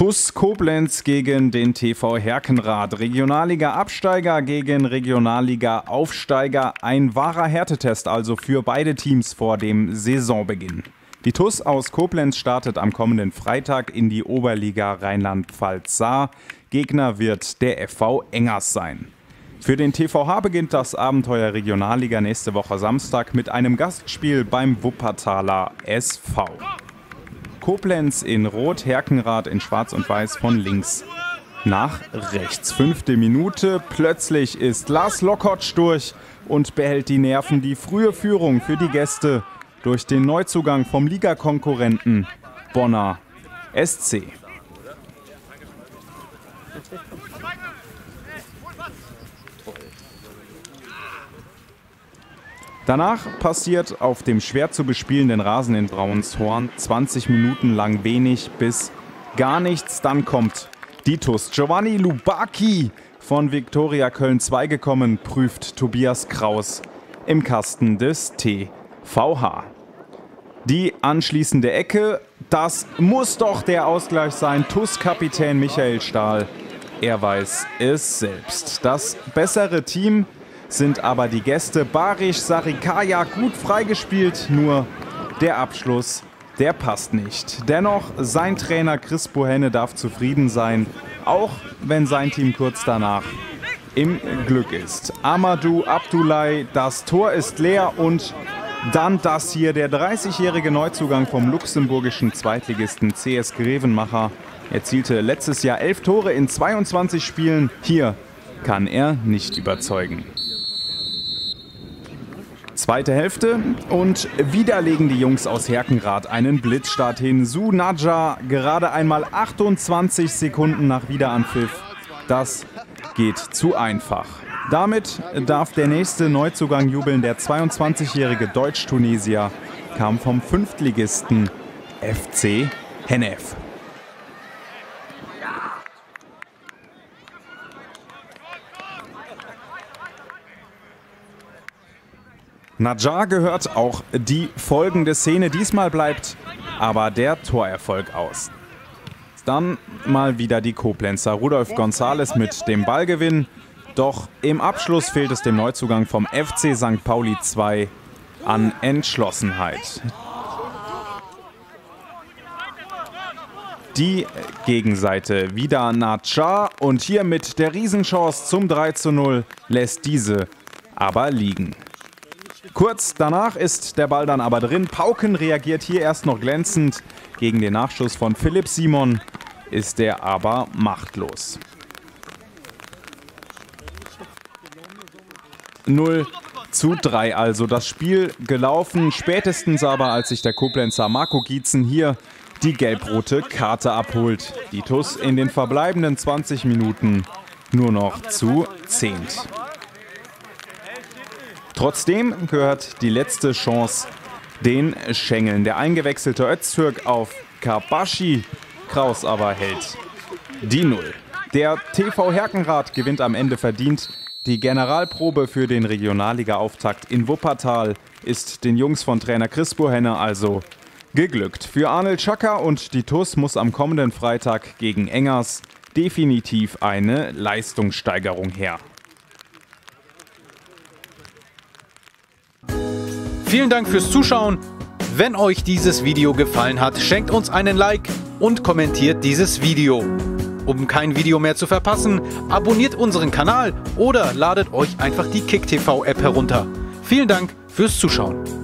TuS Koblenz gegen den TV Herkenrath. Regionalliga-Absteiger gegen Regionalliga-Aufsteiger. Ein wahrer Härtetest also für beide Teams vor dem Saisonbeginn. Die TuS aus Koblenz startet am kommenden Freitag in die Oberliga Rheinland-Pfalz-Saar. Gegner wird der FV Engers sein. Für den TVH beginnt das Abenteuer Regionalliga nächste Woche Samstag mit einem Gastspiel beim Wuppertaler SV. Koblenz in Rot, Herkenrath in Schwarz und Weiß von links nach rechts. 5. Minute, plötzlich ist Lars Lokotsch durch und behält die Nerven. Die frühe Führung für die Gäste durch den Neuzugang vom Ligakonkurrenten Bonner SC. Danach passiert auf dem schwer zu bespielenden Rasen in Brauenshorn 20 Minuten lang wenig bis gar nichts. Dann kommt die TuS. Giovanni Lubaki von Viktoria Köln 2 gekommen, prüft Tobias Kraus im Kasten des TVH. Die anschließende Ecke, das muss doch der Ausgleich sein. TuS-Kapitän Michael Stahl, er weiß es selbst. Das bessere Team sind aber die Gäste. Barisch Sarikaya gut freigespielt, nur der Abschluss, der passt nicht. Dennoch, sein Trainer Chris Bohenne darf zufrieden sein, auch wenn sein Team kurz danach im Glück ist. Amadou Abdoulaye, das Tor ist leer und dann das hier, der 30-jährige Neuzugang vom luxemburgischen Zweitligisten CS Grevenmacher. Erzielte letztes Jahr 11 Tore in 22 Spielen. Hier kann er nicht überzeugen. Zweite Hälfte und wieder legen die Jungs aus Herkenrath einen Blitzstart hin. Su Nadja gerade einmal 28 Sekunden nach Wiederanpfiff. Das geht zu einfach. Damit darf der nächste Neuzugang jubeln. Der 22-jährige Deutsch-Tunesier kam vom Fünftligisten FC Hennef. Nadjar gehört auch die folgende Szene. Diesmal bleibt aber der Torerfolg aus. Dann mal wieder die Koblenzer. Rudolf González mit dem Ballgewinn. Doch im Abschluss fehlt es dem Neuzugang vom FC St. Pauli 2 an Entschlossenheit. Die Gegenseite wieder Nadjar und hier mit der Riesenchance zum 3:0 lässt diese aber liegen. Kurz danach ist der Ball dann aber drin. Pauken reagiert hier erst noch glänzend. Gegen den Nachschuss von Philipp Simon ist er aber machtlos. 0:3 also das Spiel gelaufen. Spätestens aber, als sich der Koblenzer Marco Gietzen hier die gelb-rote Karte abholt. Die TuS in den verbleibenden 20 Minuten nur noch zu 10. Trotzdem gehört die letzte Chance den Schengeln. Der eingewechselte Öztürk auf Kabaschi. Kraus aber hält die 0. Der TV Herkenrath gewinnt am Ende verdient. Die Generalprobe für den Regionalliga-Auftakt in Wuppertal ist den Jungs von Trainer Chris Bohenne also geglückt. Für Arnold Schacker und die TuS muss am kommenden Freitag gegen Engers definitiv eine Leistungssteigerung her. Vielen Dank fürs Zuschauen. Wenn euch dieses Video gefallen hat, schenkt uns einen Like und kommentiert dieses Video. Um kein Video mehr zu verpassen, abonniert unseren Kanal oder ladet euch einfach die KickTV App herunter. Vielen Dank fürs Zuschauen.